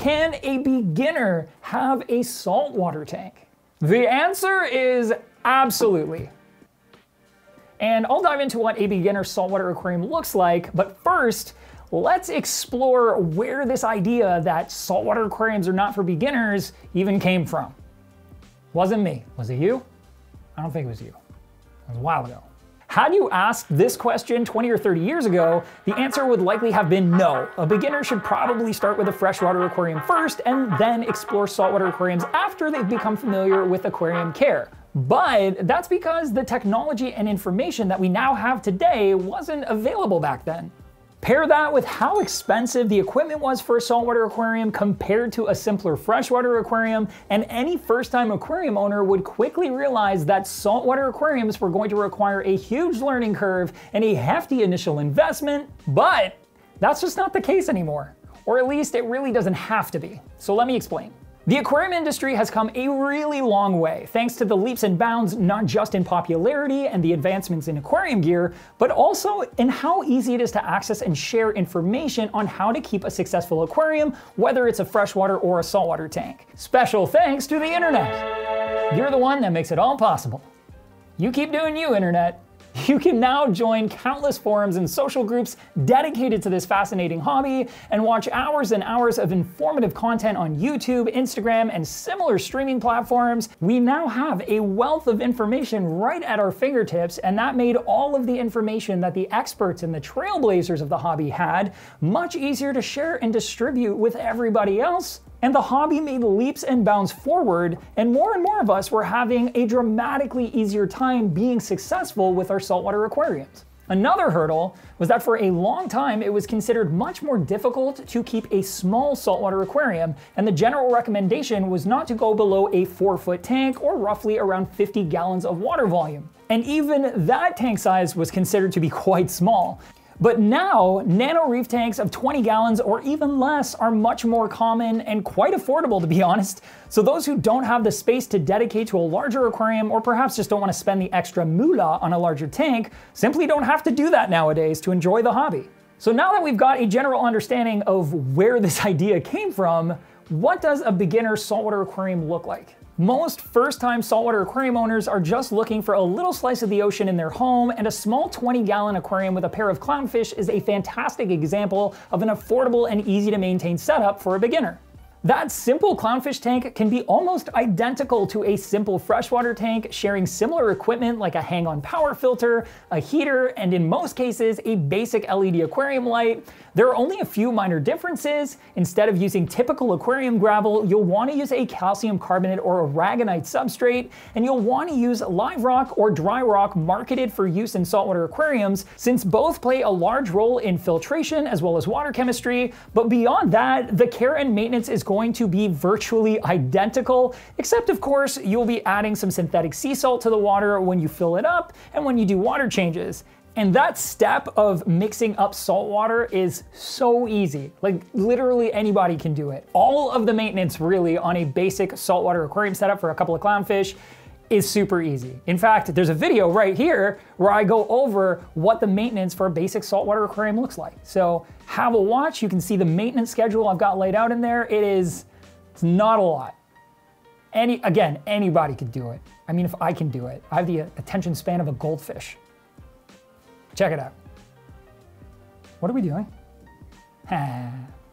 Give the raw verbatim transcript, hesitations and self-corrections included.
Can a beginner have a saltwater tank? The answer is absolutely. And I'll dive into what a beginner saltwater aquarium looks like, but first, let's explore where this idea that saltwater aquariums are not for beginners even came from. Wasn't me. Was it you? I don't think it was you. It was a while ago. Had you asked this question twenty or thirty years ago, the answer would likely have been no. A beginner should probably start with a freshwater aquarium first and then explore saltwater aquariums after they've become familiar with aquarium care. But that's because the technology and information that we now have today wasn't available back then. Pair that with how expensive the equipment was for a saltwater aquarium compared to a simpler freshwater aquarium, and any first-time aquarium owner would quickly realize that saltwater aquariums were going to require a huge learning curve and a hefty initial investment, but that's just not the case anymore. Or at least it really doesn't have to be. So let me explain. The aquarium industry has come a really long way, thanks to the leaps and bounds not just in popularity and the advancements in aquarium gear, but also in how easy it is to access and share information on how to keep a successful aquarium, whether it's a freshwater or a saltwater tank. Special thanks to the internet. You're the one that makes it all possible. You keep doing you, internet. You can now join countless forums and social groups dedicated to this fascinating hobby and watch hours and hours of informative content on YouTube, Instagram, and similar streaming platforms. We now have a wealth of information right at our fingertips, and that made all of the information that the experts and the trailblazers of the hobby had much easier to share and distribute with everybody else. And the hobby made leaps and bounds forward, and more and more of us were having a dramatically easier time being successful with our saltwater aquariums. Another hurdle was that for a long time it was considered much more difficult to keep a small saltwater aquarium, and the general recommendation was not to go below a four foot tank or roughly around fifty gallons of water volume. And even that tank size was considered to be quite small. But now, nano reef tanks of twenty gallons or even less are much more common and quite affordable, to be honest. So those who don't have the space to dedicate to a larger aquarium, or perhaps just don't want to spend the extra moolah on a larger tank, simply don't have to do that nowadays to enjoy the hobby. So now that we've got a general understanding of where this idea came from, what does a beginner saltwater aquarium look like? Most first-time saltwater aquarium owners are just looking for a little slice of the ocean in their home, and a small twenty gallon aquarium with a pair of clownfish is a fantastic example of an affordable and easy to maintain setup for a beginner. That simple clownfish tank can be almost identical to a simple freshwater tank, sharing similar equipment like a hang-on power filter, a heater, and in most cases, a basic L E D aquarium light. There are only a few minor differences. Instead of using typical aquarium gravel, you'll want to use a calcium carbonate or aragonite substrate, and you'll want to use live rock or dry rock marketed for use in saltwater aquariums, since both play a large role in filtration as well as water chemistry. But beyond that, the care and maintenance is going to be virtually identical, except of course, you'll be adding some synthetic sea salt to the water when you fill it up and when you do water changes. And that step of mixing up salt water is so easy. Like literally anybody can do it. All of the maintenance really on a basic saltwater aquarium setup for a couple of clownfish is super easy. In fact, there's a video right here where I go over what the maintenance for a basic saltwater aquarium looks like. So have a watch, you can see the maintenance schedule I've got laid out in there. It is, it's not a lot. Any, again, anybody could do it. I mean, if I can do it, I have the attention span of a goldfish. Check it out. What are we doing?